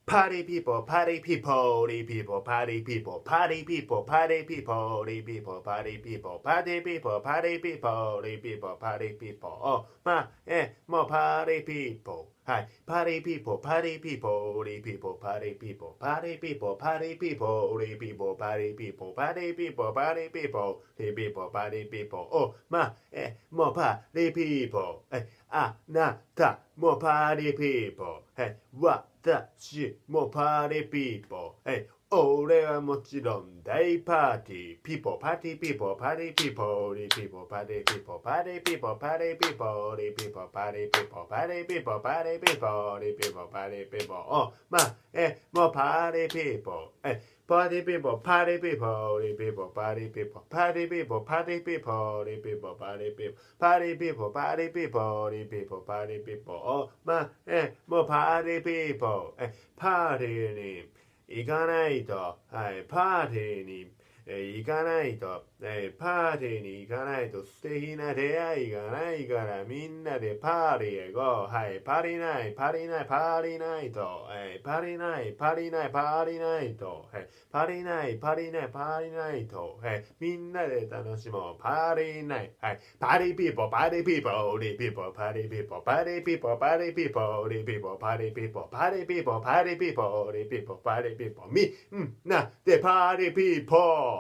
Party people, party people, party people, party people, party people, party people, party people, party people, party people, party people, party people, party people. Oh, more party people. Hi, party people, party people, party people, party people, party people, party people, party people, party people, party people, party people, party people, party people. Oh, more party people. Ah, na ta, more party people. Hey, 私もパーティーピーポー。俺はもちろん大パーティー。ピーポー、パーティーピーポー、パーティーピーポー、リピーポー、パーティーピーポー、パーティーピーポー、パーティーピーポー、リピーポー、パーティーピーポー、パーティーピーポー、パーティーピーポー、リピーポー、パーティーピーポー。お、もうパーティーピーポー。Party people, party people, people, party people, party people, party people, people, party people, party people, party people, people, party people. お、もうパーティーピーポー、パーティーに行かないと、はい、パーティーに行かないと、パーティーに行かないと素敵な出会いがないからみんなでパーティーへゴー。はい、パリナイ、パリナイ、パリナイト。パリナイ、パリナイ、パリナイト。パリナイ、パリナイ、パリナイト。みんなで楽しもう。パリナイ。はい、パリピーポー、パリピーポー、リピーポー、パリピーポー、パリピーポー、パリピーポー、リピーポー、パリピーポー、パリピーポー、パリピーポー、リピーポー、パリピーポー。みんなでパリピーポー。